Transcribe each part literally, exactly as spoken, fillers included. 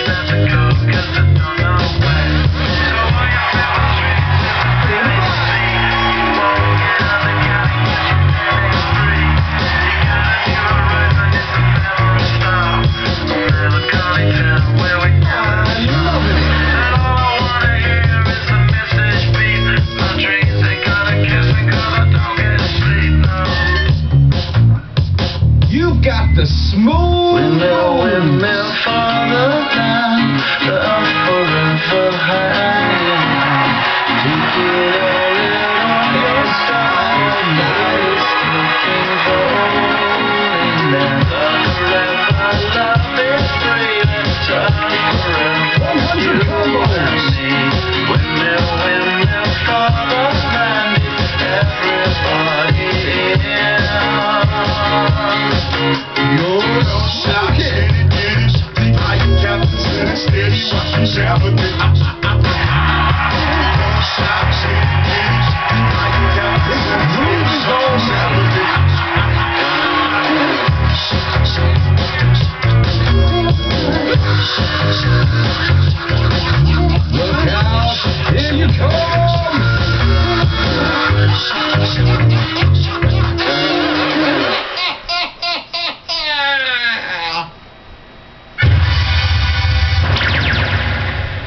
The smooth windmill, windmill for the land, the forever high. Take it all in on your style. Night is looking golden, and the forever love is free. Let's try forever, you and me. Windmill, windmill for the land, everybody in. You're shot, get it, get it. I got the steady, steady, watch me shower, get it. You're shot, get it, get it. I got the steady, shower, get it. Look out, here you come!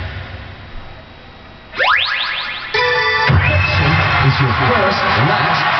Is your first, last